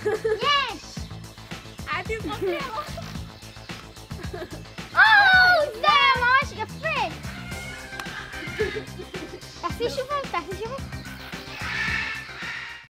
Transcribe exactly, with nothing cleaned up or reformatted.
Yes! Ate, problema. Oh, damn! I should get fish. A fish of one, a fish of one.